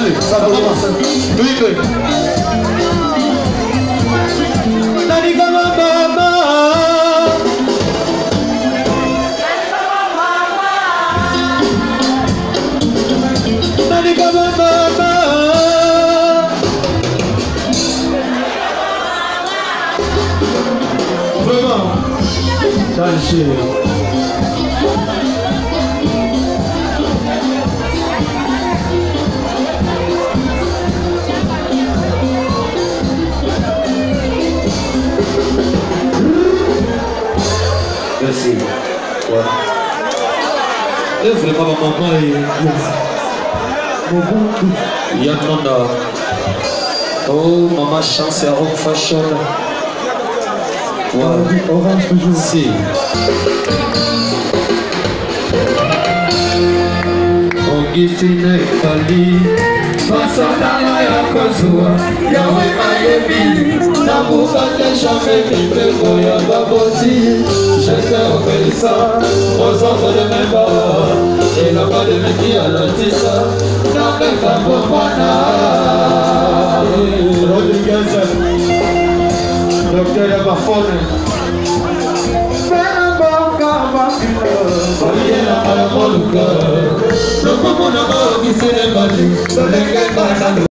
Allez, ça va commencer. Oui. Vraiment. Merci. Ouais. Et vous voulez pas voir maman et Yann Nanda. Oh, maman chance et rock fashion. Ouais. Orange toujours. Si. Ongifine Kali. Masana ya kozua. Yawe mayebi. Namukate jamais mipeko ya baboti. J'étais obéissant aux ordres de mes bords. Et la voix de mes filles à la tissa. Dans mes femmes Moana. Rodriguez, docteur Yabafone. Le